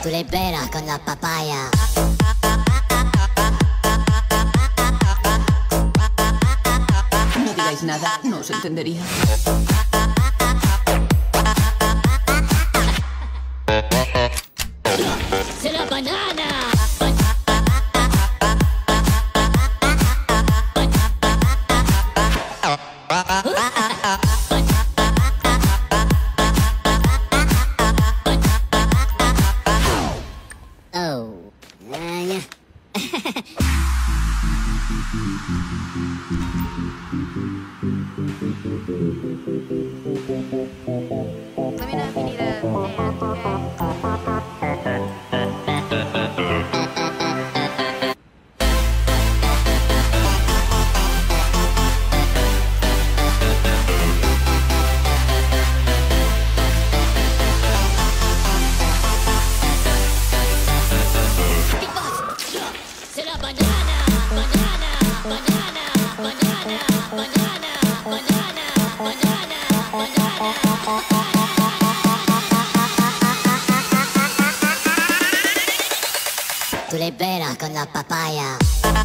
Tú le peras con la papaya. No digáis nada, no os entendería. ¡Se la banana! Oh. Let me know if you need a hand, okay? ¡Se la banana! ¡Banana! ¡Banana! ¡Banana! ¡Banana! ¡Banana! ¡Banana! ¡Banana! Tú le peras con la papaya.